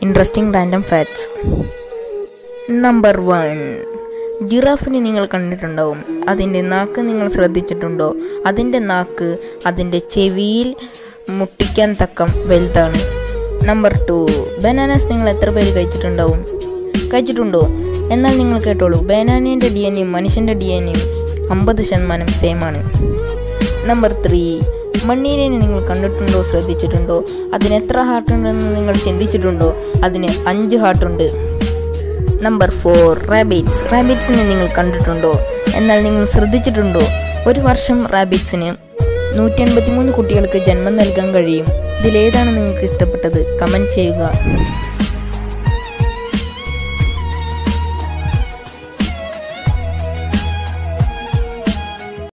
Interesting random facts. Number 1, ജിറാഫിനെ നിങ്ങൾ കണ്ടിട്ടുണ്ടാവും. അതിൻ്റെ നാക്ക് നിങ്ങൾ ശ്രദ്ധിച്ചിട്ടുണ്ടോ? അതിൻ്റെ നാക്ക് അതിൻ്റെ ചെവിയിൽ മുട്ടിക്കാൻ തക്കം വലുതാണ്. നമ്പർ 2, ബനാനാസ് നിങ്ങൾ എത്ര പേര് കഴിച്ചിട്ടുണ്ടോ? എന്നാൽ നിങ്ങൾ കേട്ടോളൂ, ബനാനേൻ്റെ DNA മനുഷ്യൻ്റെ DNA 50% സെയിമാണ്. നമ്പർ 3, മണ്ണീരനെ നിങ്ങൾ കണ്ടിട്ടുണ്ടോ, ശ്രദ്ധിച്ചിട്ടുണ്ടോ? അതിന് എത്ര ഹാർട്ടുണ്ടെന്ന് നിങ്ങൾ ചിന്തിച്ചിട്ടുണ്ടോ? അതിന് 5 ഹാർട്ടുണ്ട്. നമ്പർ 4, റാബിറ്റ്സിനെ നിങ്ങൾ കണ്ടിട്ടുണ്ടോ? എന്നാൽ നിങ്ങൾ ശ്രദ്ധിച്ചിട്ടുണ്ടോ? ഒരു വർഷം റാബിറ്റ്സിന് 183 കുട്ടികൾക്ക് ജന്മം നൽകാൻ കഴിയും. ഇതിലേതാണ് നിങ്ങൾക്ക് ഇഷ്ടപ്പെട്ടത്? കമൻറ്റ് ചെയ്യുക.